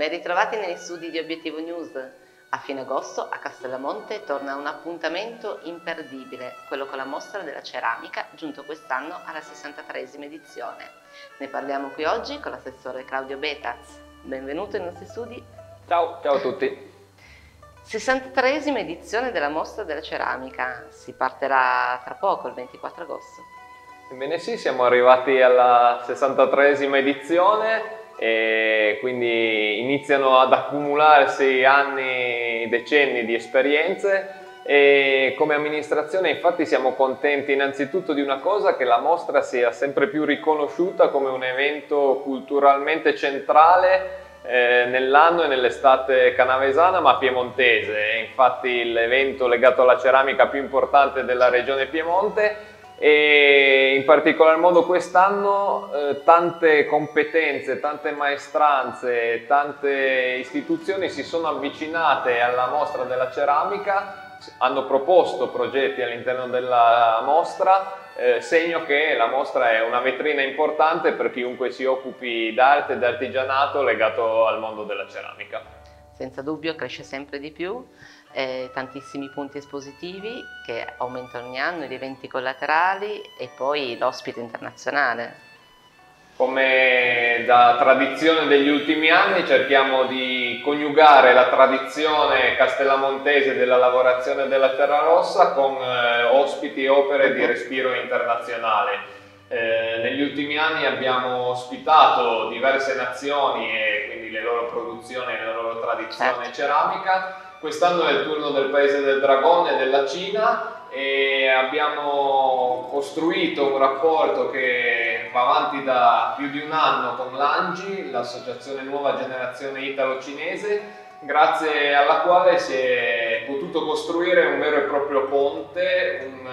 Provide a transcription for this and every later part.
Ben ritrovati negli studi di Obiettivo News. A fine agosto a Castellamonte torna un appuntamento imperdibile, quello con la mostra della ceramica, giunto quest'anno alla 63esima edizione. Ne parliamo qui oggi con l'assessore Claudio Betaz. Benvenuto nei nostri studi. Ciao a tutti. 63esima edizione della mostra della ceramica, si partirà tra poco, il 24 agosto. Ebbene sì, siamo arrivati alla 63esima edizione e quindi iniziano ad accumularsi anni, decenni di esperienze e come amministrazione infatti siamo contenti innanzitutto di una cosa, che la mostra sia sempre più riconosciuta come un evento culturalmente centrale nell'anno e nell'estate canavesana ma piemontese. È infatti l'evento legato alla ceramica più importante della regione Piemonte e in particolar modo quest'anno tante competenze, tante maestranze, tante istituzioni si sono avvicinate alla mostra della ceramica, hanno proposto progetti all'interno della mostra, segno che la mostra è una vetrina importante per chiunque si occupi d'arte e d'artigianato legato al mondo della ceramica. Senza dubbio cresce sempre di più, tantissimi punti espositivi che aumentano ogni anno, gli eventi collaterali e poi l'ospite internazionale. Come da tradizione degli ultimi anni cerchiamo di coniugare la tradizione castellamontese della lavorazione della terra rossa con ospiti e opere di respiro internazionale. Negli ultimi anni abbiamo ospitato diverse nazioni e quindi le loro produzioni e la loro tradizione ceramica. Quest'anno è il turno del Paese del Dragone e della Cina e abbiamo costruito un rapporto che va avanti da più di un anno con l'ANGI, l'associazione Nuova Generazione Italo-Cinese, grazie alla quale si è potuto costruire un vero e proprio ponte, un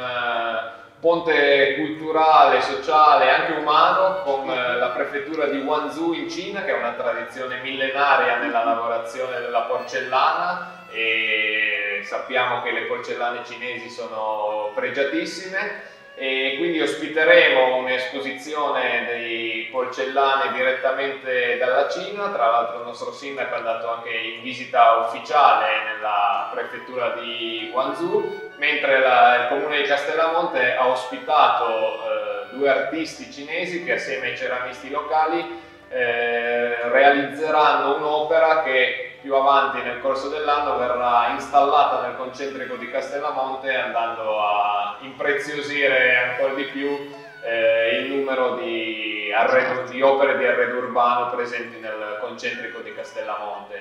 ponte culturale, sociale e anche umano con la prefettura di Guangzhou in Cina, che è una tradizione millenaria nella lavorazione della porcellana e sappiamo che le porcellane cinesi sono pregiatissime e quindi ospiteremo un'esposizione di porcellane direttamente dalla Cina. Tra l'altro il nostro sindaco è andato anche in visita ufficiale nella prefettura di Guangzhou, mentre il comune di Castellamonte ha ospitato due artisti cinesi che assieme ai ceramisti locali realizzeranno un'opera che più avanti nel corso dell'anno verrà installata nel concentrico di Castellamonte, andando a impreziosire ancora di più il numero di opere di arredo urbano presenti nel concentrico di Castellamonte.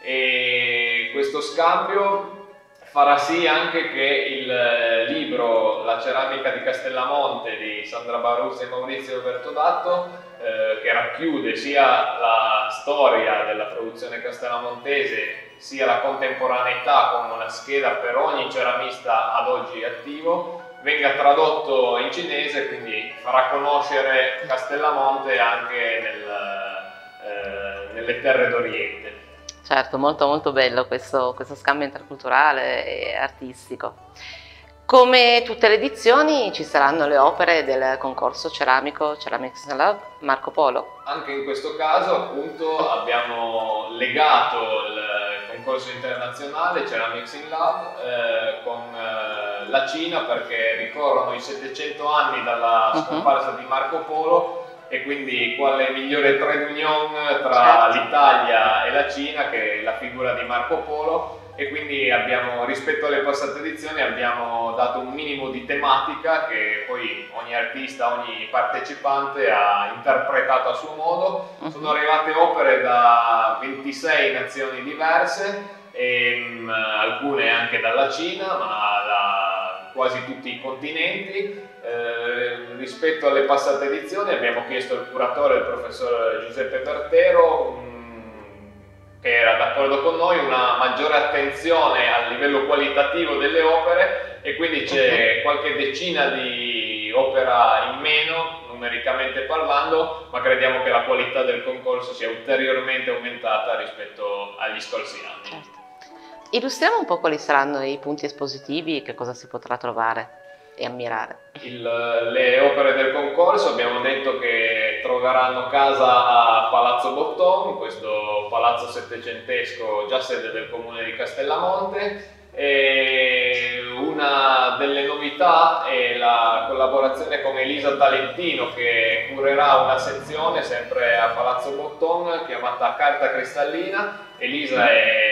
E questo scambio farà sì anche che il libro La ceramica di Castellamonte di Sandra Baruzzi e Maurizio Bertodatto, che racchiude sia la storia della produzione castellamontese sia la contemporaneità con una scheda per ogni ceramista ad oggi attivo, venga tradotto in cinese, quindi farà conoscere Castellamonte anche nelle terre d'Oriente. Certo, molto bello questo scambio interculturale e artistico. Come tutte le edizioni ci saranno le opere del concorso ceramico Ceramics in Love Marco Polo. Anche in questo caso appunto abbiamo legato il concorso internazionale Ceramics in Love con la Cina, perché ricorrono i 700 anni dalla scomparsa di Marco Polo e quindi quale migliore trade union tra l'Italia e la Cina che la figura di Marco Polo. E quindi abbiamo, rispetto alle passate edizioni, abbiamo dato un minimo di tematica che poi ogni artista, ogni partecipante ha interpretato a suo modo. Sono arrivate opere da 26 nazioni diverse, alcune anche dalla Cina, ma da quasi tutti i continenti. Rispetto alle passate edizioni abbiamo chiesto al curatore, il professor Giuseppe Bertero, che era d'accordo con noi, una maggiore attenzione al livello qualitativo delle opere e quindi c'è qualche decina di opera in meno numericamente parlando, ma crediamo che la qualità del concorso sia ulteriormente aumentata rispetto agli scorsi anni. Certo. Illustriamo un po' quali saranno i punti espositivi e che cosa si potrà trovare. e ammirare. Le opere del concorso abbiamo detto che troveranno casa a Palazzo Botton, questo palazzo settecentesco già sede del comune di Castellamonte, e una delle novità è la collaborazione con Elisa Talentino, che curerà una sezione sempre a Palazzo Botton chiamata Carta Cristallina. Elisa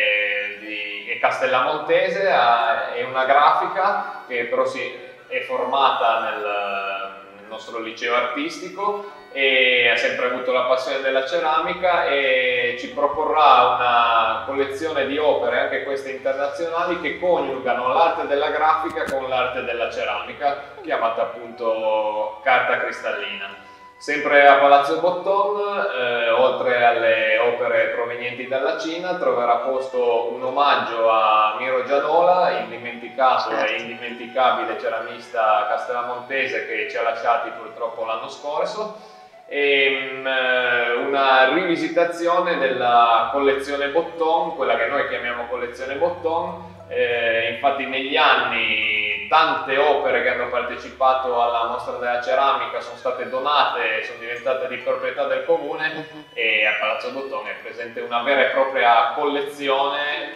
è castellamontese, è una grafica che però è formata nel nostro liceo artistico e ha sempre avuto la passione della ceramica, e ci proporrà una collezione di opere, anche queste internazionali, che coniugano l'arte della grafica con l'arte della ceramica, chiamata appunto Carta Cristallina. Sempre a Palazzo Botton, oltre alle opere provenienti dalla Cina, troverà posto un omaggio a Miro Gianola, indimenticato e indimenticabile ceramista castellamontese che ci ha lasciati purtroppo l'anno scorso, e una rivisitazione della collezione Botton, quella che noi chiamiamo collezione Botton. Infatti negli anni tante opere che hanno partecipato alla mostra della ceramica sono state donate, sono diventate di proprietà del comune, e a Palazzo Botton è presente una vera e propria collezione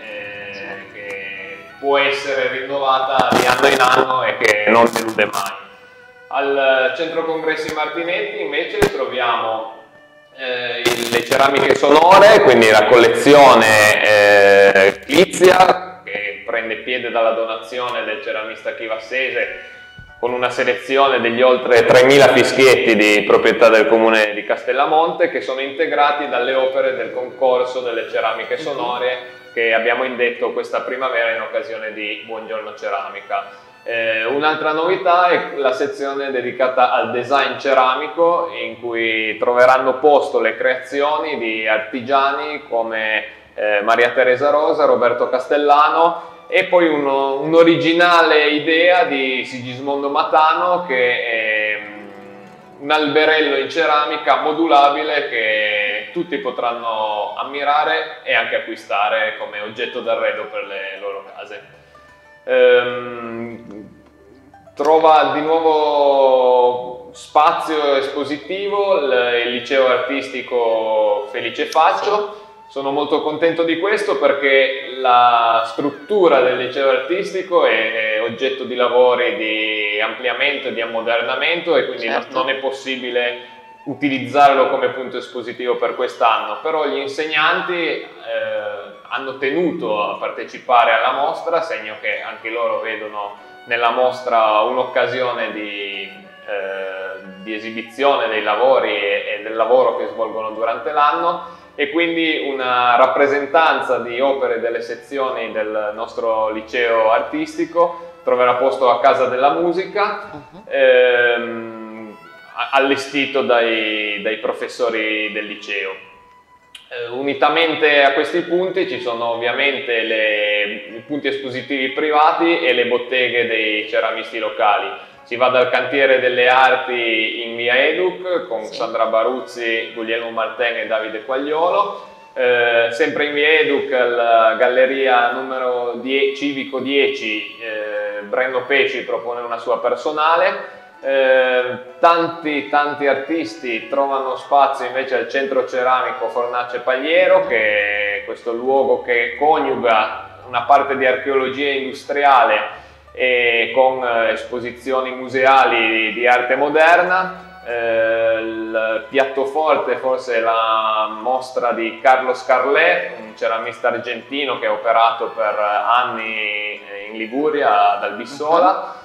che può essere rinnovata di anno in anno e che non delude mai. Al Centro Congressi Martinetti invece troviamo le ceramiche sonore, quindi la collezione Lizia, che prende piede dalla donazione del ceramista chivassese, con una selezione degli oltre 3.000 fischietti di proprietà del comune di Castellamonte, che sono integrati dalle opere del concorso delle ceramiche sonore che abbiamo indetto questa primavera in occasione di Buongiorno Ceramica. Un'altra novità è la sezione dedicata al design ceramico, in cui troveranno posto le creazioni di artigiani come Maria Teresa Rosa, Roberto Castellano, e poi un'originale idea di Sigismondo Matano, che è un alberello in ceramica modulabile che tutti potranno ammirare e anche acquistare come oggetto d'arredo per le loro case. Trova di nuovo spazio espositivo il liceo artistico Felice Faccio. Sono molto contento di questo perché la struttura del liceo artistico è oggetto di lavori di ampliamento e di ammodernamento, e quindi non è possibile utilizzarlo come punto espositivo per quest'anno, però gli insegnanti hanno tenuto a partecipare alla mostra, segno che anche loro vedono nella mostra un'occasione di esibizione dei lavori e del lavoro che svolgono durante l'anno, e quindi una rappresentanza di opere delle sezioni del nostro liceo artistico troverà posto a Casa della Musica, allestito dai professori del liceo. Unitamente a questi punti ci sono ovviamente i punti espositivi privati e le botteghe dei ceramisti locali. Si va dal Cantiere delle Arti in via Educ con Sandra Baruzzi, Guglielmo Marten e Davide Quagliolo. Sempre in via Educ, la galleria numero 10, Civico 10, Brenno Pesci propone una sua personale. Tanti artisti trovano spazio invece al Centro Ceramico Fornace Pagliero, che è questo luogo che coniuga una parte di archeologia industriale e con esposizioni museali di arte moderna. Il piatto forte forse è la mostra di Carlos Carlet, un ceramista argentino che ha operato per anni in Liguria, ad Albissola.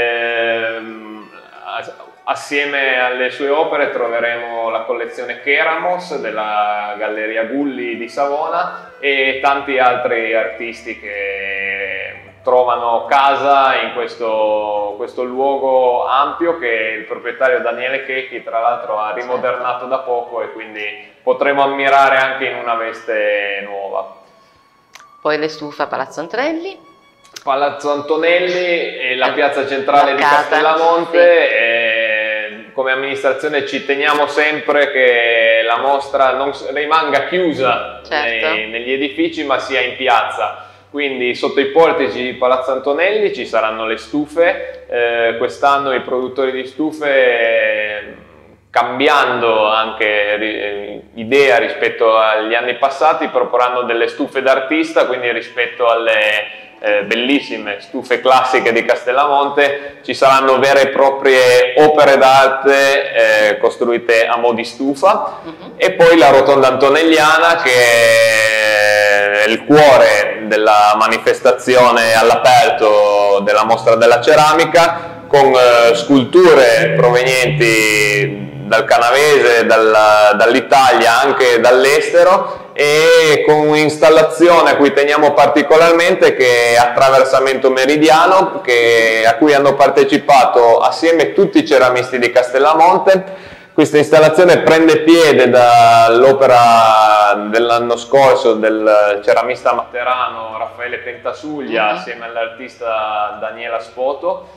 Assieme alle sue opere troveremo la collezione Keramos della Galleria Gulli di Savona e tanti altri artisti che trovano casa in questo luogo ampio che il proprietario Daniele Checchi tra l'altro ha rimodernato da poco, e quindi potremo ammirare anche in una veste nuova. Poi le stufe a Palazzo Antonelli. Palazzo Antonelli e la piazza centrale di Castellamonte. Come amministrazione ci teniamo sempre che la mostra non rimanga chiusa negli edifici, ma sia in piazza. Quindi sotto i portici di Palazzo Antonelli ci saranno le stufe quest'anno i produttori di stufe, cambiando anche idea rispetto agli anni passati, proporranno delle stufe d'artista, quindi rispetto alle bellissime stufe classiche di Castellamonte ci saranno vere e proprie opere d'arte costruite a mo' di stufa. E poi la rotonda antonelliana, che è il cuore della manifestazione all'aperto della mostra della ceramica, con sculture provenienti dal canavese, dall'Italia, anche dall'estero, e con un'installazione a cui teniamo particolarmente, che è Attraversamento Meridiano, a cui hanno partecipato assieme tutti i ceramisti di Castellamonte. Questa installazione prende piede dall'opera dell'anno scorso del ceramista materano Raffaele Pentasuglia assieme all'artista Daniela Spoto.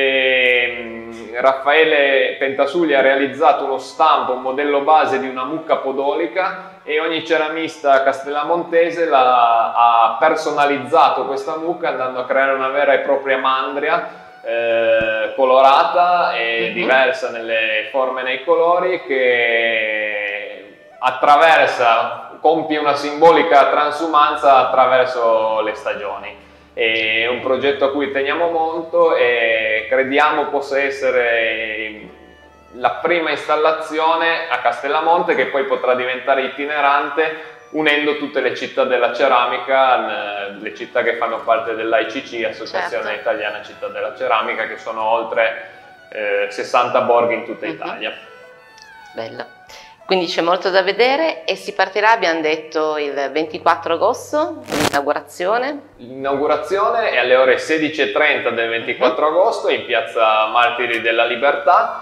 Raffaele Pentasuglia ha realizzato uno stampo, un modello base di una mucca podolica, e ogni ceramista castellamontese ha personalizzato questa mucca andando a creare una vera e propria mandria colorata e diversa nelle forme e nei colori, che compie una simbolica transumanza attraverso le stagioni. È un progetto a cui teniamo molto e crediamo possa essere la prima installazione a Castellamonte, che poi potrà diventare itinerante, unendo tutte le città della ceramica, le città che fanno parte dell'AICC, Associazione Italiana Città della Ceramica, che sono oltre 60 borghi in tutta Italia. Bello. Quindi c'è molto da vedere e si partirà, abbiamo detto, il 24 agosto, l'inaugurazione. L'inaugurazione è alle ore 16:30 del 24 agosto in piazza Martiri della Libertà.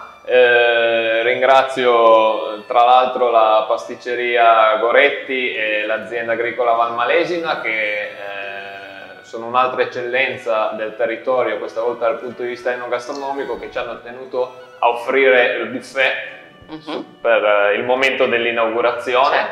Ringrazio tra l'altro la pasticceria Goretti e l'azienda agricola Valmalesina, che sono un'altra eccellenza del territorio, questa volta dal punto di vista enogastronomico, che ci hanno tenuto a offrire il buffet per il momento dell'inaugurazione.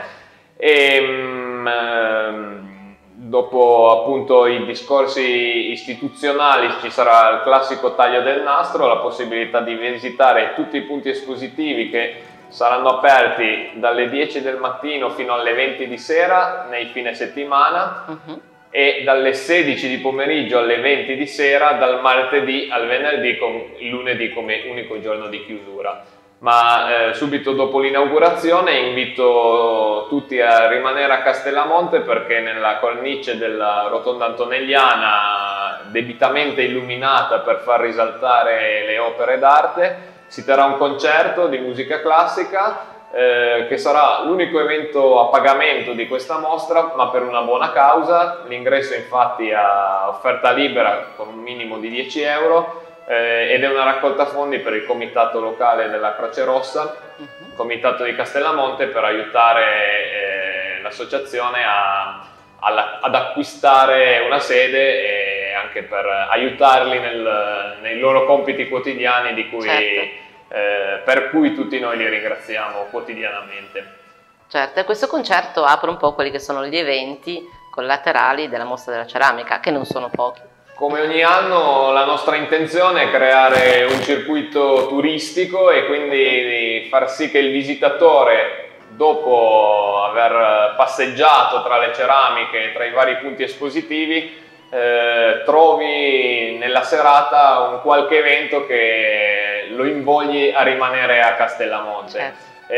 Dopo appunto i discorsi istituzionali ci sarà il classico taglio del nastro, la possibilità di visitare tutti i punti espositivi che saranno aperti dalle 10 del mattino fino alle 20 di sera nei fine settimana e dalle 16 di pomeriggio alle 20 di sera dal martedì al venerdì, con il lunedì come unico giorno di chiusura. Ma subito dopo l'inaugurazione invito tutti a rimanere a Castellamonte, perché nella cornice della rotonda antonelliana, debitamente illuminata per far risaltare le opere d'arte, si terrà un concerto di musica classica che sarà l'unico evento a pagamento di questa mostra, ma per una buona causa. L'ingresso infatti a offerta libera con un minimo di 10 euro. Ed è una raccolta fondi per il comitato locale della Croce Rossa, il comitato di Castellamonte, per aiutare l'associazione ad acquistare una sede e anche per aiutarli nei loro compiti quotidiani, per cui tutti noi li ringraziamo quotidianamente. Certo, e questo concerto apre un po' quelli che sono gli eventi collaterali della mostra della ceramica, che non sono pochi. Come ogni anno la nostra intenzione è creare un circuito turistico e quindi far sì che il visitatore, dopo aver passeggiato tra le ceramiche, tra i vari punti espositivi, trovi nella serata un qualche evento che lo invogli a rimanere a Castellamonte.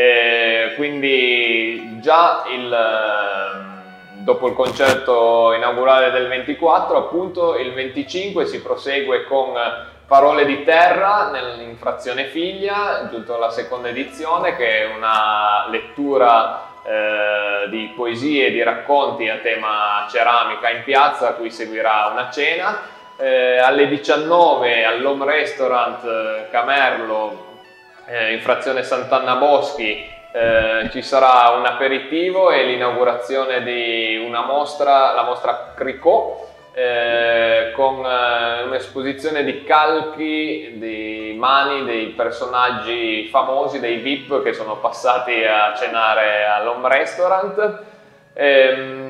Quindi già dopo il concerto inaugurale del 24, appunto il 25 si prosegue con Parole di Terra in frazione Figlia, giunto alla seconda edizione, che è una lettura di poesie e di racconti a tema ceramica in piazza, a cui seguirà una cena. Alle 19 all'Home Restaurant Camerlo, in frazione Sant'Anna Boschi, ci sarà un aperitivo e l'inaugurazione di una mostra, la mostra Cricot, con un'esposizione di calchi di mani dei personaggi famosi, dei VIP che sono passati a cenare all'Home Restaurant.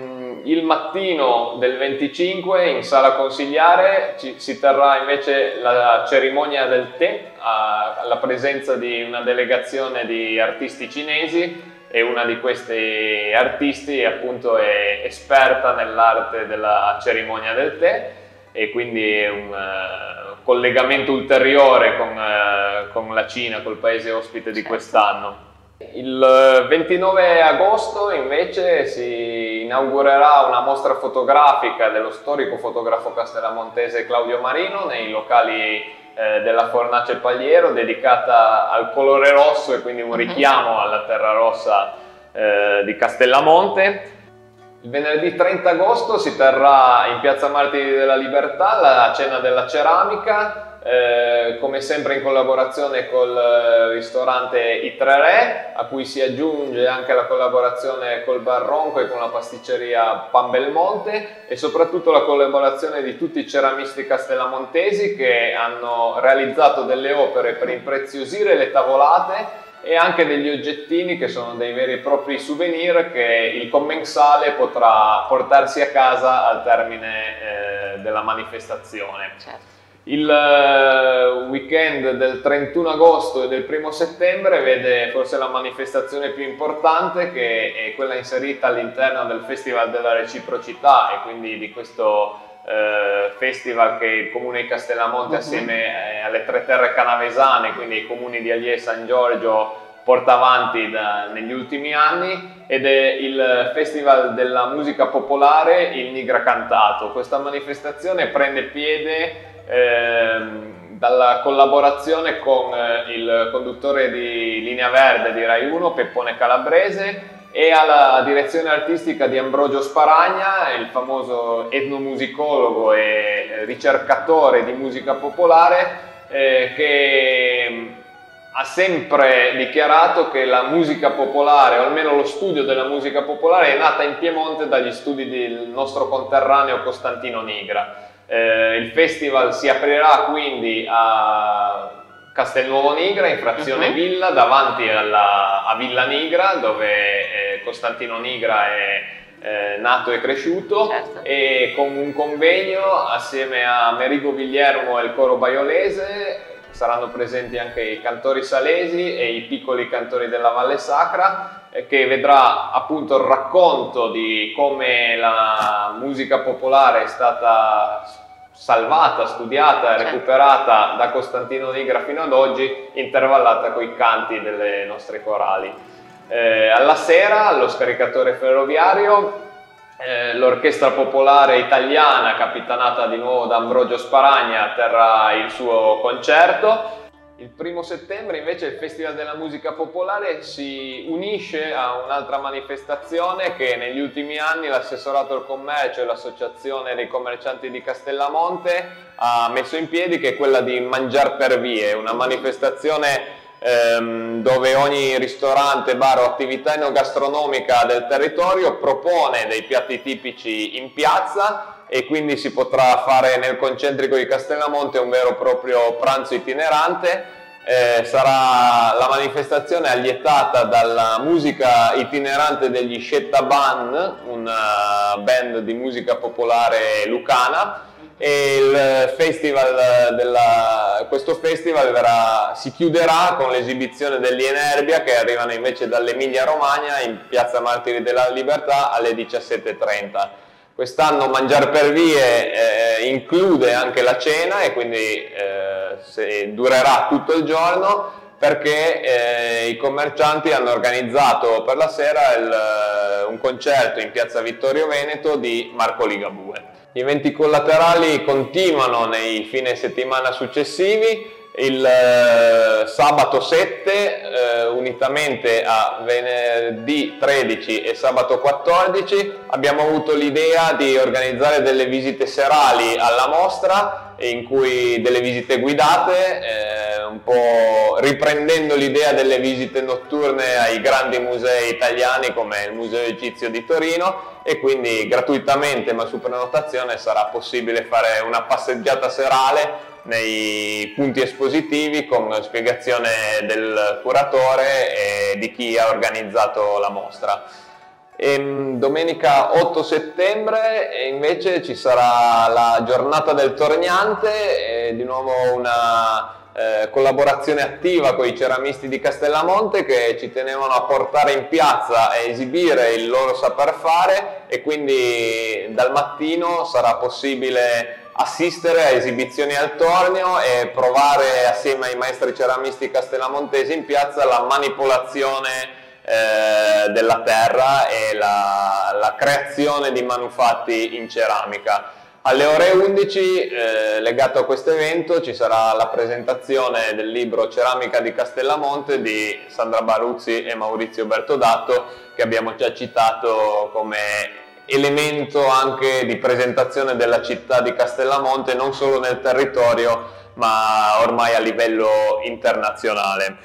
Il mattino del 25 in sala consigliare si terrà invece la cerimonia del tè alla presenza di una delegazione di artisti cinesi, e una di questi artisti appunto è esperta nell'arte della cerimonia del tè, e quindi è un collegamento ulteriore con la Cina, col paese ospite di quest'anno. Il 29 agosto invece si inaugurerà una mostra fotografica dello storico fotografo castellamontese Claudio Marino nei locali della Fornace Pagliero, dedicata al colore rosso e quindi un richiamo alla terra rossa di Castellamonte. Il venerdì 30 agosto si terrà in Piazza Martiri della Libertà la Cena della Ceramica, come sempre in collaborazione col ristorante I Tre Re, a cui si aggiunge anche la collaborazione col Bar Ronco e con la pasticceria Pan Belmonte, e soprattutto la collaborazione di tutti i ceramisti castellamontesi che hanno realizzato delle opere per impreziosire le tavolate e anche degli oggettini che sono dei veri e propri souvenir che il commensale potrà portarsi a casa al termine della manifestazione. Certo. Il weekend del 31 agosto e del 1 settembre vede forse la manifestazione più importante, che è quella inserita all'interno del Festival della Reciprocità, e quindi di questo festival che il Comune di Castellamonte assieme alle Tre Terre Canavesane, quindi i comuni di Allier e San Giorgio, porta avanti negli ultimi anni, ed è il Festival della Musica Popolare Il Nigra Cantato. Questa manifestazione prende piede dalla collaborazione con il conduttore di Linea Verde di Rai 1, Peppone Calabrese, e alla direzione artistica di Ambrogio Sparagna, il famoso etnomusicologo e ricercatore di musica popolare, che ha sempre dichiarato che la musica popolare, o almeno lo studio della musica popolare, è nata in Piemonte dagli studi del nostro conterraneo Costantino Nigra. Il festival si aprirà quindi a Castelnuovo Nigra, in frazione Villa, davanti a Villa Nigra, dove Costantino Nigra è nato e cresciuto, certo. E con un convegno assieme a Merigo Vigliermo e il coro baiolese. Saranno presenti anche i cantori salesi e i piccoli cantori della Valle Sacra, che vedrà appunto il racconto di come la musica popolare è stata salvata, studiata e recuperata da Costantino Nigra fino ad oggi, intervallata con i canti delle nostre corali. Alla sera, allo scaricatore ferroviario, l'Orchestra Popolare Italiana, capitanata di nuovo da Ambrogio Sparagna, terrà il suo concerto. Il 1 settembre invece il Festival della Musica Popolare si unisce a un'altra manifestazione che negli ultimi anni l'Assessorato al Commercio e l'Associazione dei Commercianti di Castellamonte ha messo in piedi, che è quella di Mangiar per Vie, una manifestazione dove ogni ristorante, bar o attività enogastronomica del territorio propone dei piatti tipici in piazza, e quindi si potrà fare nel concentrico di Castellamonte un vero e proprio pranzo itinerante. Sarà la manifestazione allietata dalla musica itinerante degli Shetta-Ban, una band di musica popolare lucana, e questo festival si chiuderà con l'esibizione degli Enerbia, che arrivano invece dall'Emilia Romagna in Piazza Martiri della Libertà alle 17:30. Quest'anno Mangiar per Vie include anche la cena, e quindi durerà tutto il giorno, perché i commercianti hanno organizzato per la sera un concerto in Piazza Vittorio Veneto di Marco Ligabue. Gli eventi collaterali continuano nei fine settimana successivi. Il sabato 7, unitamente a venerdì 13 e sabato 14, abbiamo avuto l'idea di organizzare delle visite serali alla mostra, in cui delle visite guidate, un po' riprendendo l'idea delle visite notturne ai grandi musei italiani come il Museo Egizio di Torino, e quindi gratuitamente ma su prenotazione sarà possibile fare una passeggiata serale nei punti espositivi con spiegazione del curatore e di chi ha organizzato la mostra. Domenica 8 settembre invece ci sarà la giornata del torniante, di nuovo una collaborazione attiva con i ceramisti di Castellamonte che ci tenevano a portare in piazza e esibire il loro saper fare, e quindi dal mattino sarà possibile assistere a esibizioni al tornio e provare assieme ai maestri ceramisti castellamontesi in piazza la manipolazione della terra e la creazione di manufatti in ceramica. Alle ore 11, legato a questo evento, ci sarà la presentazione del libro Ceramica di Castellamonte di Sandra Baruzzi e Maurizio Bertodato, che abbiamo già citato come elemento anche di presentazione della città di Castellamonte, non solo nel territorio, ma ormai a livello internazionale.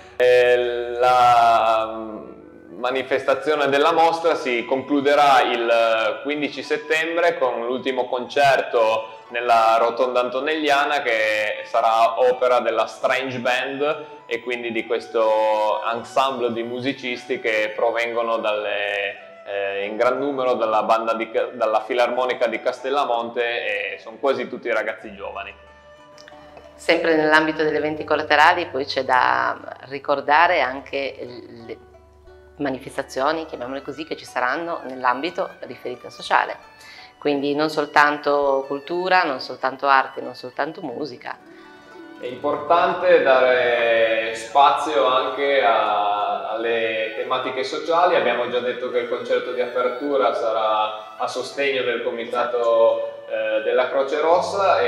La manifestazione della mostra si concluderà il 15 settembre con l'ultimo concerto nella Rotonda Antonelliana, che sarà opera della Strange Band e quindi di questo ensemble di musicisti che provengono in gran numero dalla Filarmonica di Castellamonte, e sono quasi tutti ragazzi giovani. Sempre nell'ambito degli eventi collaterali poi c'è da ricordare anche le manifestazioni, chiamiamole così, che ci saranno nell'ambito riferito al sociale, quindi non soltanto cultura, non soltanto arte, non soltanto musica. È importante dare spazio anche alle tematiche sociali. Abbiamo già detto che il concerto di apertura sarà a sostegno del comitato della Croce Rossa,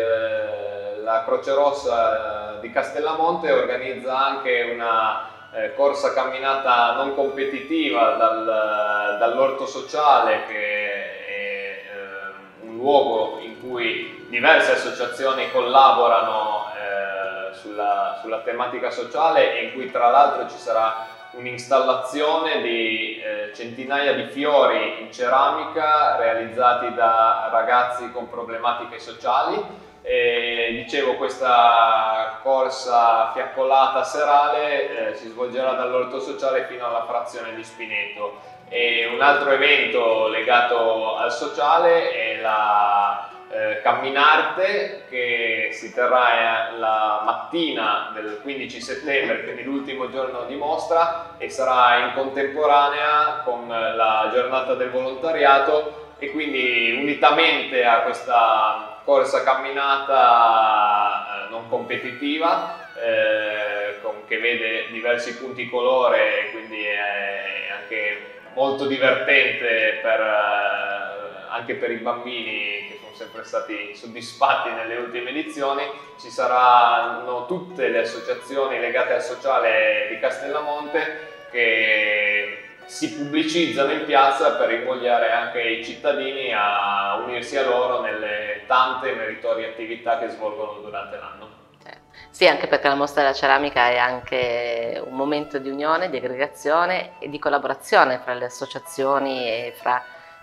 e la Croce Rossa di Castellamonte organizza anche una corsa camminata non competitiva dall'orto sociale, che è un luogo in cui diverse associazioni collaborano sulla tematica sociale, e in cui tra l'altro ci sarà un'installazione di centinaia di fiori in ceramica realizzati da ragazzi con problematiche sociali. Dicevo, questa corsa fiaccolata serale si svolgerà dall'orto sociale fino alla frazione di Spineto. E un altro evento legato al sociale è la Camminarte, che si terrà la mattina del 15 settembre, quindi l'ultimo giorno di mostra, e sarà in contemporanea con la giornata del volontariato, e quindi unitamente a questa corsa camminata non competitiva, che vede diversi punti colore, quindi è anche molto divertente anche per i bambini, che sono sempre stati soddisfatti nelle ultime edizioni. Ci saranno tutte le associazioni legate al sociale di Castellamonte che si pubblicizzano in piazza per invogliare anche i cittadini a unirsi a loro nelle tante meritorie attività che svolgono durante l'anno. Sì, anche perché la mostra della ceramica è anche un momento di unione, di aggregazione e di collaborazione fra le associazioni e fra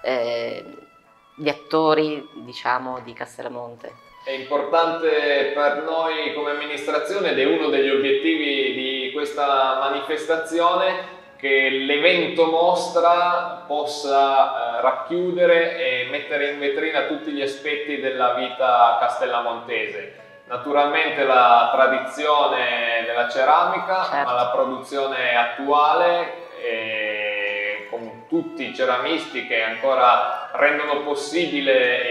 gli attori, diciamo, di Castellamonte. È importante per noi come amministrazione, ed è uno degli obiettivi di questa manifestazione, che l'evento mostra possa racchiudere e mettere in vetrina tutti gli aspetti della vita castellamontese. Naturalmente la tradizione della ceramica, certo, ma la produzione attuale, con tutti i ceramisti che ancora rendono possibile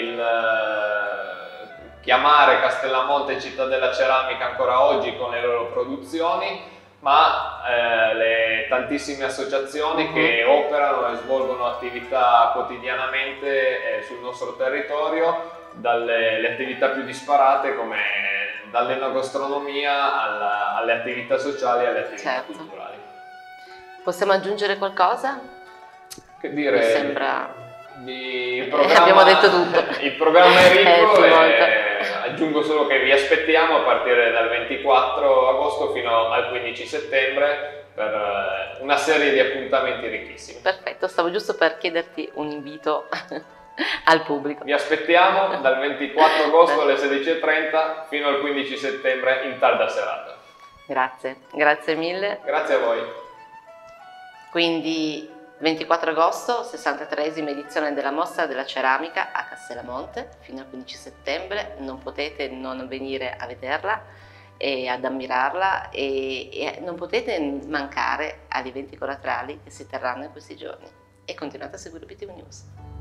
chiamare Castellamonte città della ceramica ancora oggi con le loro produzioni, ma le tantissime associazioni che operano e svolgono attività quotidianamente sul nostro territorio, dalle attività più disparate come dall'enogastronomia alle attività sociali e alle attività, certo, culturali. Possiamo aggiungere qualcosa? Che dire? Mi sembra... abbiamo detto tutto. Il programma è ricco e aggiungo solo che vi aspettiamo a partire dal 24 agosto fino al 15 settembre per una serie di appuntamenti ricchissimi. Perfetto, stavo giusto per chiederti un invito al pubblico. Vi aspettiamo dal 24 agosto alle 16:30 fino al 15 settembre in tarda serata. Grazie, grazie mille. Grazie a voi. Quindi 24 agosto, 63esima edizione della Mostra della Ceramica a Castellamonte, fino al 15 settembre, non potete non venire a vederla e ad ammirarla e non potete mancare agli eventi collaterali che si terranno in questi giorni. E continuate a seguire BTV News.